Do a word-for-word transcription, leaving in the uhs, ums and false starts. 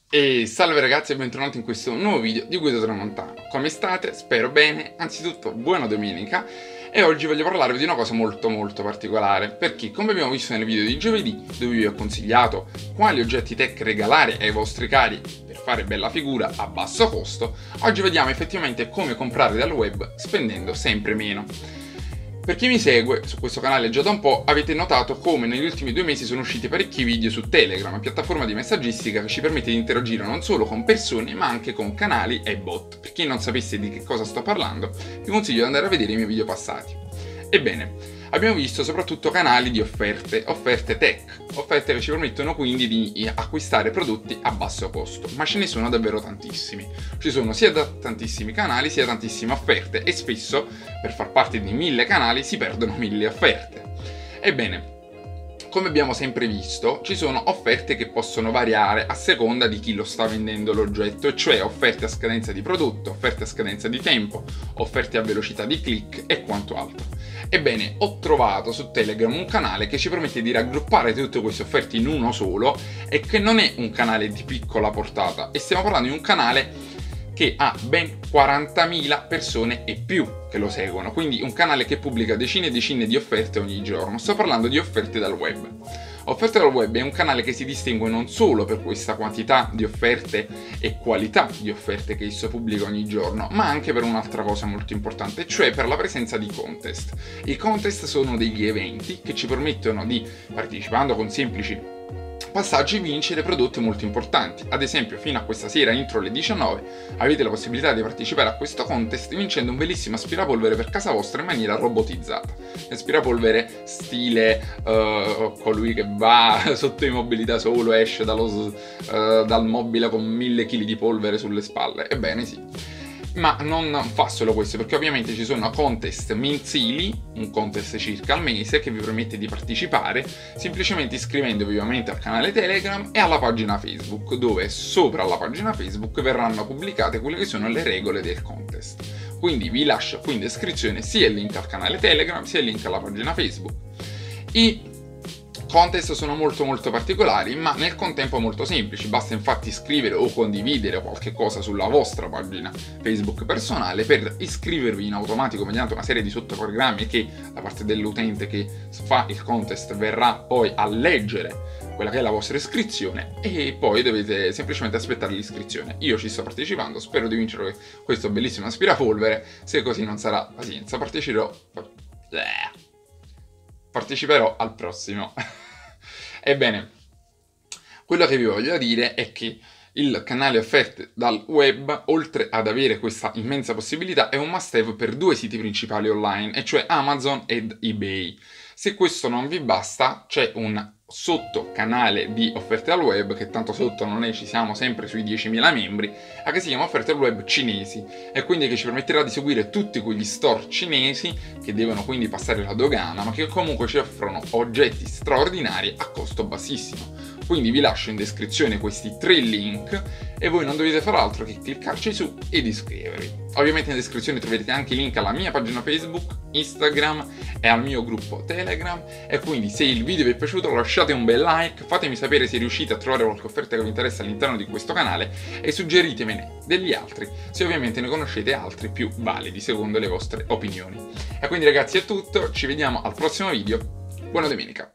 E salve ragazzi e bentornati in questo nuovo video di Guido Tramontano. Come state? Spero bene. Anzitutto buona domenica. E oggi voglio parlarvi di una cosa molto molto particolare, perché come abbiamo visto nel video di giovedì, dove vi ho consigliato quali oggetti tech regalare ai vostri cari per fare bella figura a basso costo, oggi vediamo effettivamente come comprare dal web spendendo sempre meno. Per chi mi segue su questo canale già da un po', avete notato come negli ultimi due mesi sono usciti parecchi video su Telegram, una piattaforma di messaggistica che ci permette di interagire non solo con persone, ma anche con canali e bot. Per chi non sapesse di che cosa sto parlando, vi consiglio di andare a vedere i miei video passati. Ebbene, abbiamo visto soprattutto canali di offerte, offerte tech, offerte che ci permettono quindi di acquistare prodotti a basso costo, ma ce ne sono davvero tantissimi. Ci sono sia da tantissimi canali sia tantissime offerte e spesso per far parte di mille canali si perdono mille offerte. Ebbene, come abbiamo sempre visto, ci sono offerte che possono variare a seconda di chi lo sta vendendo l'oggetto, e cioè offerte a scadenza di prodotto, offerte a scadenza di tempo, offerte a velocità di click e quanto altro. Ebbene, ho trovato su Telegram un canale che ci permette di raggruppare tutte queste offerte in uno solo e che non è un canale di piccola portata, e stiamo parlando di un canale che ha ben quarantamila persone e più che lo seguono, quindi un canale che pubblica decine e decine di offerte ogni giorno. Sto parlando di offerte dal web. Offerte dal web è un canale che si distingue non solo per questa quantità di offerte e qualità di offerte che esso pubblica ogni giorno, ma anche per un'altra cosa molto importante, cioè per la presenza di contest. I contest sono degli eventi che ci permettono di, partecipando con semplici passaggi, vincere prodotti molto importanti. Ad esempio, fino a questa sera, entro le diciannove, avete la possibilità di partecipare a questo contest vincendo un bellissimo aspirapolvere per casa vostra in maniera robotizzata. L'aspirapolvere stile uh, colui che va sotto immobilità solo, esce dallo, uh, dal mobile con mille chili di polvere sulle spalle. Ebbene sì. Ma non fa solo questo, perché ovviamente ci sono contest mensili, un contest circa al mese, che vi permette di partecipare semplicemente iscrivendovi ovviamente al canale Telegram e alla pagina Facebook, dove sopra la pagina Facebook verranno pubblicate quelle che sono le regole del contest. Quindi vi lascio qui in descrizione sia il link al canale Telegram sia il link alla pagina Facebook. I contest sono molto molto particolari, ma nel contempo molto semplici. Basta infatti scrivere o condividere qualche cosa sulla vostra pagina Facebook personale per iscrivervi in automatico mediante una serie di sottoprogrammi che da parte dell'utente che fa il contest verrà poi a leggere quella che è la vostra iscrizione, e poi dovete semplicemente aspettare l'iscrizione. Io ci sto partecipando, spero di vincere questo bellissimo aspirapolvere. Se così non sarà, pazienza, parteciperò parteciperò al prossimo. Ebbene, quello che vi voglio dire è che il canale offerte dal web, oltre ad avere questa immensa possibilità, è un must have per due siti principali online, e cioè Amazon ed eBay. Se questo non vi basta, c'è un sotto canale di offerte al web, che tanto sotto non è, ci siamo sempre sui diecimila membri, che si chiama offerte al web cinesi, e quindi che ci permetterà di seguire tutti quegli store cinesi che devono quindi passare la dogana, ma che comunque ci offrono oggetti straordinari a costo bassissimo. Quindi vi lascio in descrizione questi tre link e voi non dovete fare altro che cliccarci su ed iscrivervi. Ovviamente in descrizione troverete anche i link alla mia pagina Facebook, Instagram e al mio gruppo Telegram, e quindi se il video vi è piaciuto lasciate un bel like, fatemi sapere se riuscite a trovare qualche offerta che vi interessa all'interno di questo canale e suggeritemene degli altri, se ovviamente ne conoscete altri più validi secondo le vostre opinioni. E quindi ragazzi è tutto, ci vediamo al prossimo video, buona domenica!